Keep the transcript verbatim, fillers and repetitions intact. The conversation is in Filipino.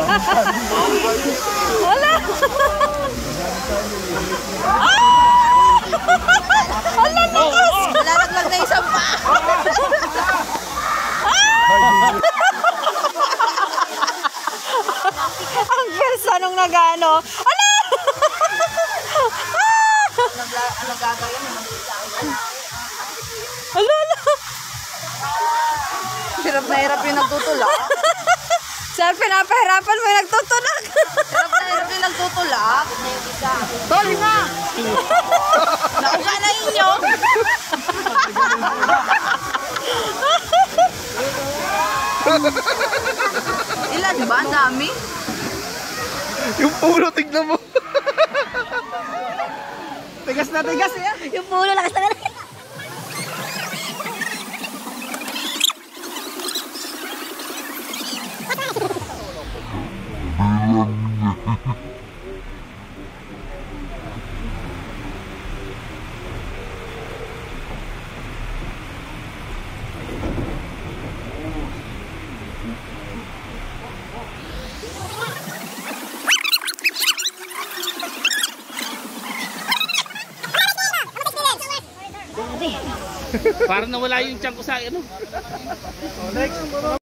Wala. Wala lakas. Lalaglag na isang pa. Ang persa nung nagano. Ala! Ano gagawin? Ala, ala. Hirap na hirap yung nagtutulak. Sir, pinapahirapan mo yung nagtutunak. Hirap na hirap yung nagtutulak. Tol, na! Nauga na inyo. Ilan ba? Ang dami? Yung pulo, tignan mo. Tigas na tigas eh. Yung pulo, lakas na lakas. Parang nawala yung tiyan ko sa ano. Next.